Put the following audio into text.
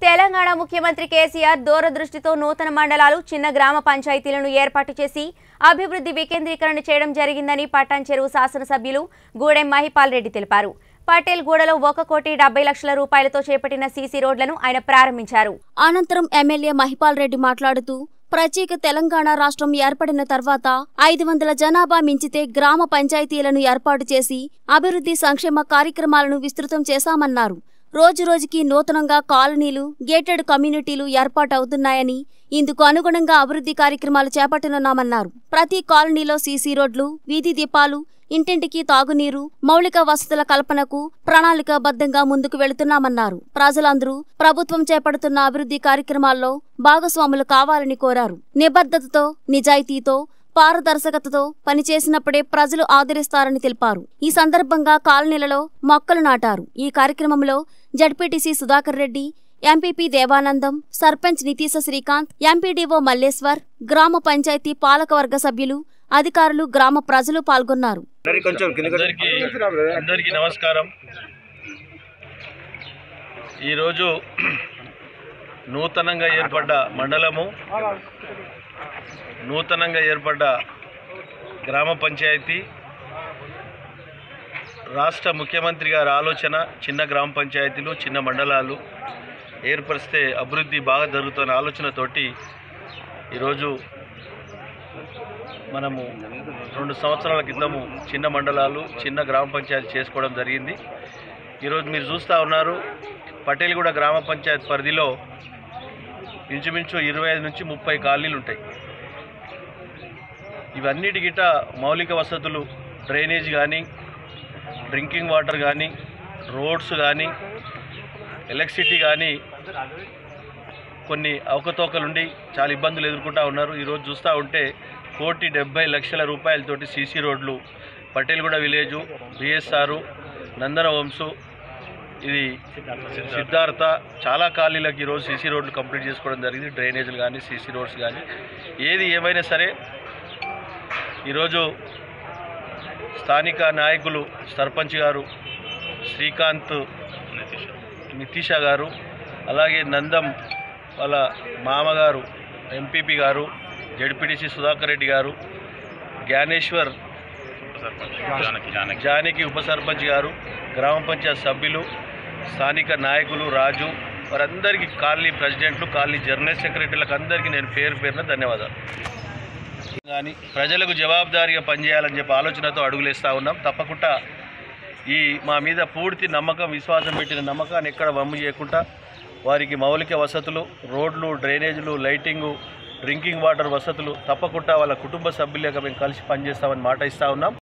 తెలంగాణ ముఖ్యమంత్రి కేసీఆర్ దూరదృష్టితో నూతన మండలాలు చిన్న గ్రామ పంచాయతీలను ఏర్పాటు చేసి అభివృద్ధి వికేంద్రీకరణ చేయడం జరిగిందని పటాన్చెరు శాసనసభ్యులు గూడెం మహిపాల్ రెడ్డి తెలిపారు. పటేల్ గూడలో 1,70,00,000 రూపాయలతో చేపట్టిన సీసీ రోడ్లను ఆయన ప్రారంభించారు. అనంతరం ఎమ్మెల్యే మహిపాల్ రెడ్డి మాట్లాడుతూ ప్రత్యేక తెలంగాణ రాష్ట్రం ఏర్పడిన తర్వాత 500 జనాభా మించితే గ్రామ పంచాయతీలను ఏర్పాటు చేసి అభివృద్ధి సంక్షేమ కార్యక్రమాలను విస్తృతం చేశామన్నారు. రోజురోజుకి నూతనంగా కాలనీలు, గేటెడ్ కమ్యూనిటీలు ఏర్పాటవుతున్నాయని, ఇందుకు అనుగుణంగా అభివృద్ధి కార్యక్రమాలు చేపట్టనున్నామన్నారు. ప్రతి కాలనీలో సీసీ రోడ్లు, వీధి దీపాలు, ఇంటింటికి తాగునీరు, మౌలిక వసతుల కల్పనకు ప్రణాళికాబద్ధంగా ముందుకు వెళుతున్నామన్నారు. ప్రజలందరూ ప్రభుత్వం చేపడుతున్న అభివృద్ధి కార్యక్రమాల్లో భాగస్వాములు కావాలని కోరారు. నిబద్ధతతో, నిజాయితీతో, పారదర్శకతతో పనిచేసినప్పుడే ప్రజలు ఆదరిస్తారని తెలిపారు. ఈ సందర్భంగా కాలనీలలో మొక్కలు నాటారు. ఈ కార్యక్రమంలో ZPTC Sudhakar Reddy, MPP Devanandam, sarpanch Nitisha Srikanth, MPDO Malleswar, గ్రామ పంచాయతీ పాలకవర్గ సభ్యులు, అధికారులు, గ్రామ ప్రజలు పాల్గొన్నారు. అందరికీ నమస్కారం. ఈరోజు నూతనంగా ఏర్పడ్డ మండలము, నూతనంగా ఏర్పడ్డ గ్రామ పంచాయతీ, రాష్ట్ర ముఖ్యమంత్రి గారి ఆలోచన చిన్న గ్రామ పంచాయతీలు, చిన్న మండలాలు ఏర్పరిస్తే అభివృద్ధి బాగా జరుగుతున్న ఆలోచనతోటి ఈరోజు మనము 2 సంవత్సరాల క్రితము చిన్న మండలాలు, చిన్న గ్రామ పంచాయతీ చేసుకోవడం జరిగింది. ఈరోజు మీరు చూస్తూ ఉన్నారు, పటేల్గూడ గ్రామ పంచాయతీ పరిధిలో ఇంచుమించు 25 నుంచి 30 కాలనీలు ఉంటాయి. ఇవన్నిటి గిట మౌలిక వసతులు, డ్రైనేజ్ కానీ, డ్రింకింగ్ వాటర్ కానీ, రోడ్స్ కానీ, ఎలక్ట్రిసిటీ కానీ కొన్ని అవకతవకలుండి చాలా ఇబ్బందులు ఎదుర్కొంటూ ఉన్నారు. ఈరోజు చూస్తూ ఉంటే 1,70,00,000 రూపాయలతోటి సీసీ రోడ్లు పటేల్గూడ విలేజు, బిఎస్ఆర్, నందన వంశు, ఇది సిద్ధార్థ, చాలా కాలనీలకు ఈరోజు సీసీ రోడ్లు కంప్లీట్ చేసుకోవడం జరిగింది. డ్రైనేజీలు కానీ, సీసీ రోడ్స్ కానీ, ఏది ఏమైనా సరే ఈరోజు స్థానిక నాయకులు సర్పంచ్ గారు శ్రీకాంత్, నితీష గారు, అలాగే నందం వాళ్ళ మామగారు ఎంపీపీ గారు, జడ్పీటీసీ సుధాకర్ రెడ్డి గారు, జ్ఞానేశ్వర్ జానకి ఉప సర్పంచ్ గారు, గ్రామ పంచాయతీ సభ్యులు, స్థానిక నాయకులు, రాజు, వారందరికీ, కాలనీ ప్రెసిడెంట్లు, కాలనీ జనరల్ సెక్రటరీలకు అందరికీ నేను పేరు పేరున ధన్యవాదాలు. కానీ ప్రజలకు జవాబుదారీగా పనిచేయాలని చెప్పి ఆలోచనతో అడుగులేస్తూ ఉన్నాం. తప్పకుండా ఈ మా మీద పూర్తి నమ్మకం, విశ్వాసం పెట్టిన నమ్మకాన్ని ఎక్కడ వమ్ము చేయకుండా వారికి మౌలిక వసతులు, రోడ్లు, డ్రైనేజీలు, లైటింగు, డ్రింకింగ్ వాటర్ వసతులు తప్పకుండా వాళ్ళ కుటుంబ సభ్యులుగా మేము కలిసి పనిచేస్తామని మాట ఇస్తూ ఉన్నాం.